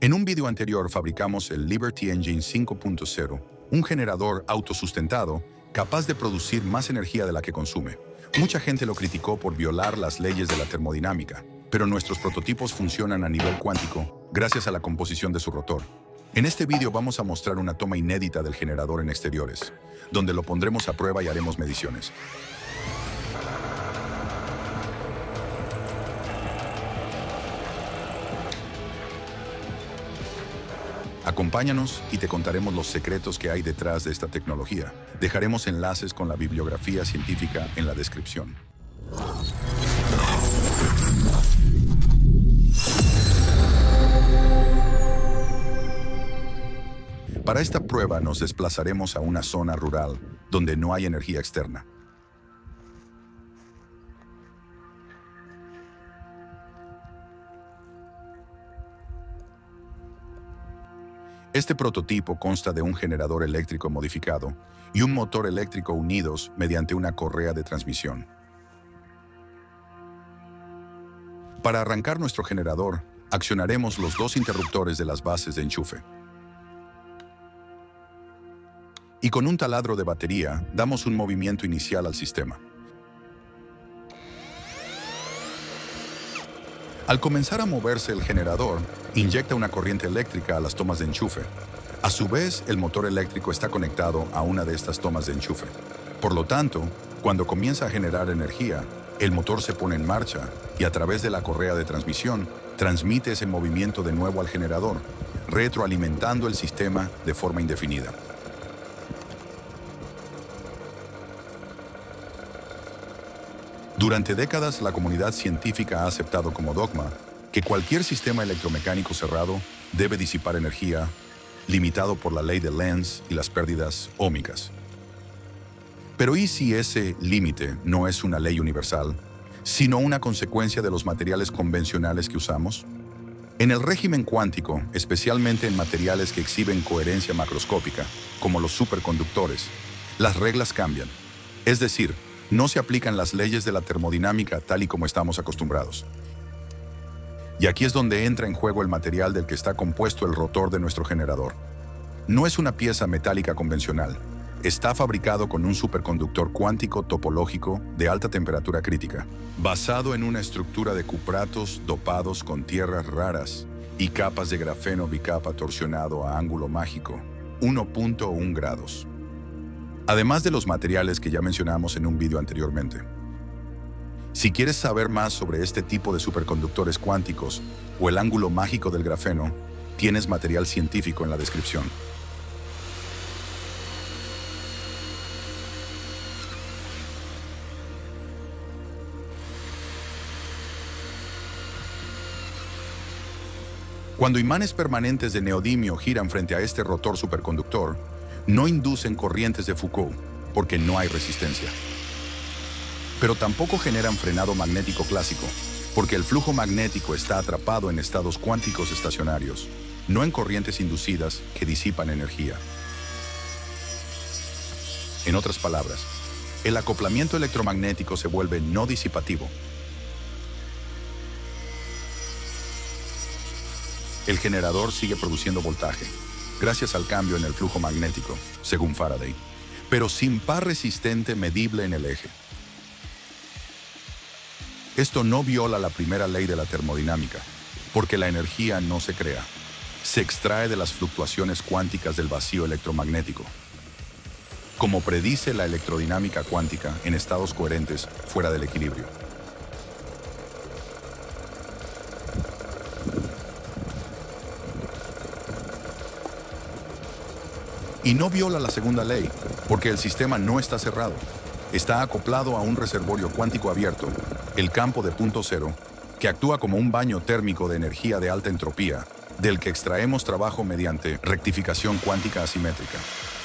En un video anterior fabricamos el Liberty Engine 5.0, un generador autosustentado capaz de producir más energía de la que consume. Mucha gente lo criticó por violar las leyes de la termodinámica, pero nuestros prototipos funcionan a nivel cuántico gracias a la composición de su rotor. En este video vamos a mostrar una toma inédita del generador en exteriores, donde lo pondremos a prueba y haremos mediciones. Acompáñanos y te contaremos los secretos que hay detrás de esta tecnología. Dejaremos enlaces con la bibliografía científica en la descripción. Para esta prueba nos desplazaremos a una zona rural donde no hay energía externa. Este prototipo consta de un generador eléctrico modificado y un motor eléctrico unidos mediante una correa de transmisión. Para arrancar nuestro generador, accionaremos los dos interruptores de las bases de enchufe. Y con un taladro de batería, damos un movimiento inicial al sistema. Al comenzar a moverse el generador, inyecta una corriente eléctrica a las tomas de enchufe. A su vez, el motor eléctrico está conectado a una de estas tomas de enchufe. Por lo tanto, cuando comienza a generar energía, el motor se pone en marcha y a través de la correa de transmisión, transmite ese movimiento de nuevo al generador, retroalimentando el sistema de forma indefinida. Durante décadas, la comunidad científica ha aceptado como dogma que cualquier sistema electromecánico cerrado debe disipar energía, limitado por la ley de Lenz y las pérdidas óhmicas. Pero ¿y si ese límite no es una ley universal, sino una consecuencia de los materiales convencionales que usamos? En el régimen cuántico, especialmente en materiales que exhiben coherencia macroscópica, como los superconductores, las reglas cambian. Es decir, no se aplican las leyes de la termodinámica tal y como estamos acostumbrados. Y aquí es donde entra en juego el material del que está compuesto el rotor de nuestro generador. No es una pieza metálica convencional. Está fabricado con un superconductor cuántico topológico de alta temperatura crítica, basado en una estructura de cupratos dopados con tierras raras y capas de grafeno bicapa torsionado a ángulo mágico, 1.1 grados. Además de los materiales que ya mencionamos en un video anteriormente. Si quieres saber más sobre este tipo de superconductores cuánticos o el ángulo mágico del grafeno, tienes material científico en la descripción. Cuando imanes permanentes de neodimio giran frente a este rotor superconductor, no inducen corrientes de Foucault, porque no hay resistencia. Pero tampoco generan frenado magnético clásico, porque el flujo magnético está atrapado en estados cuánticos estacionarios, no en corrientes inducidas que disipan energía. En otras palabras, el acoplamiento electromagnético se vuelve no disipativo. El generador sigue produciendo voltaje, gracias al cambio en el flujo magnético, según Faraday, pero sin par resistente medible en el eje. Esto no viola la primera ley de la termodinámica, porque la energía no se crea, se extrae de las fluctuaciones cuánticas del vacío electromagnético. Como predice la electrodinámica cuántica en estados coherentes fuera del equilibrio. Y no viola la segunda ley, porque el sistema no está cerrado. Está acoplado a un reservorio cuántico abierto, el campo de punto cero, que actúa como un baño térmico de energía de alta entropía, del que extraemos trabajo mediante rectificación cuántica asimétrica.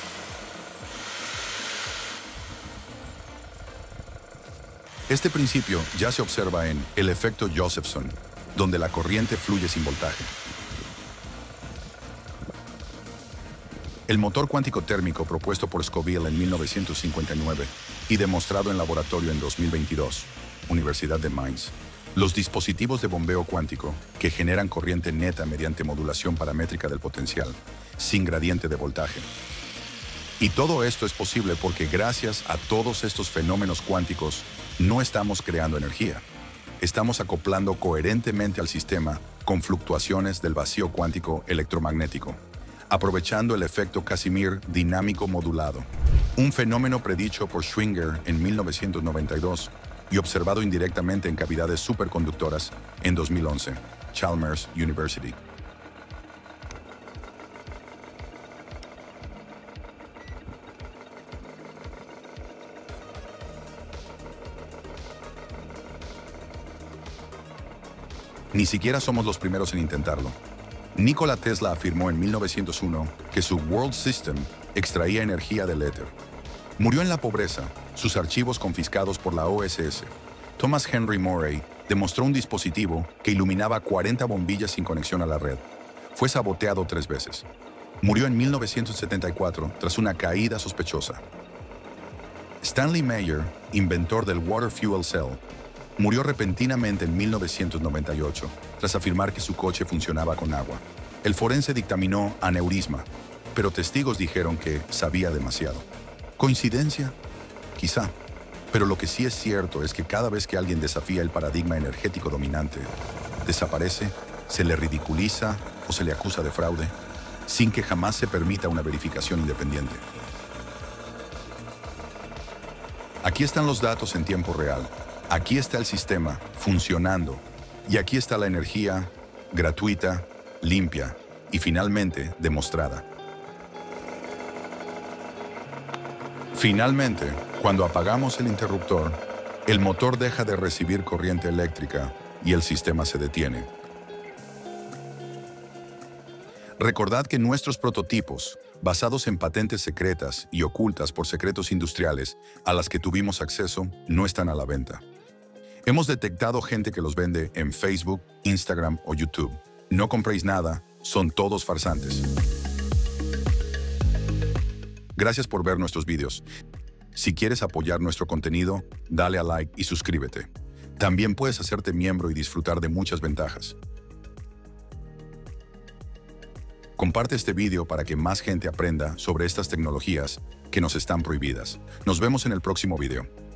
Este principio ya se observa en el efecto Josephson, donde la corriente fluye sin voltaje. El motor cuántico térmico propuesto por Scoville en 1959 y demostrado en laboratorio en 2022, Universidad de Mainz, Los dispositivos de bombeo cuántico, que generan corriente neta mediante modulación paramétrica del potencial, sin gradiente de voltaje. Y todo esto es posible porque gracias a todos estos fenómenos cuánticos, no estamos creando energía. Estamos acoplando coherentemente al sistema con fluctuaciones del vacío cuántico electromagnético, aprovechando el efecto Casimir dinámico modulado, un fenómeno predicho por Schwinger en 1992 y observado indirectamente en cavidades superconductoras en 2011, Chalmers University. Ni siquiera somos los primeros en intentarlo. Nikola Tesla afirmó en 1901 que su World System extraía energía del éter. Murió en la pobreza, sus archivos confiscados por la OSS. Thomas Henry Morey demostró un dispositivo que iluminaba 40 bombillas sin conexión a la red. Fue saboteado 3 veces. Murió en 1974 tras una caída sospechosa. Stanley Meyer, inventor del Water Fuel Cell, murió repentinamente en 1998 tras afirmar que su coche funcionaba con agua. El forense dictaminó aneurisma, pero testigos dijeron que sabía demasiado. ¿Coincidencia? Quizá. Pero lo que sí es cierto es que cada vez que alguien desafía el paradigma energético dominante, desaparece, se le ridiculiza o se le acusa de fraude, sin que jamás se permita una verificación independiente. Aquí están los datos en tiempo real. Aquí está el sistema funcionando y aquí está la energía gratuita, limpia y finalmente demostrada. Finalmente, cuando apagamos el interruptor, el motor deja de recibir corriente eléctrica y el sistema se detiene. Recordad que nuestros prototipos, basados en patentes secretas y ocultas por secretos industriales a las que tuvimos acceso, no están a la venta. Hemos detectado gente que los vende en Facebook, Instagram o YouTube. No compréis nada, son todos farsantes. Gracias por ver nuestros vídeos. Si quieres apoyar nuestro contenido, dale a like y suscríbete. También puedes hacerte miembro y disfrutar de muchas ventajas. Comparte este video para que más gente aprenda sobre estas tecnologías que nos están prohibidas. Nos vemos en el próximo video.